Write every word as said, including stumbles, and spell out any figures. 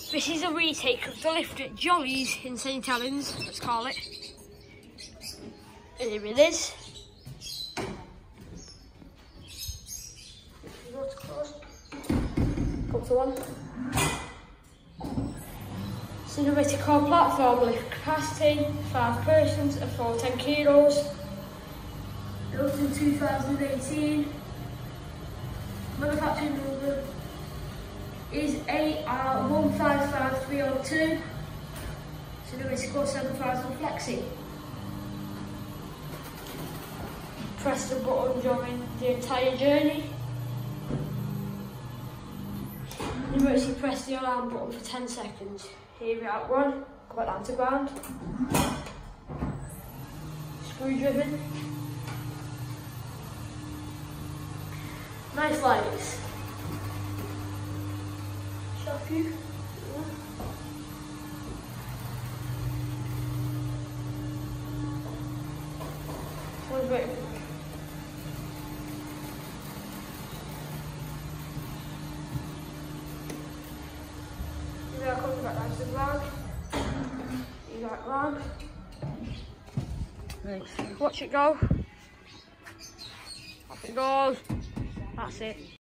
This is a retake of the lift at Jollies in Saint Helens, let's call it. And here it is. Come to one. It's an Aritco platform lift capacity, five persons at four hundred ten kilos. Built in two thousand eighteen. Manufacturing number is A R one five five three zero two. It's an Aritco seven thousand Flexi. Press the button during the entire journey. Emergency press the alarm button for ten seconds. Here we are at one, go back down to ground. Screw driven. Nice lights. Shock you. Yeah. One's waiting. Here we are coming back down to the ground. You got ground. Nice. Watch it go. Off it goes. That's it.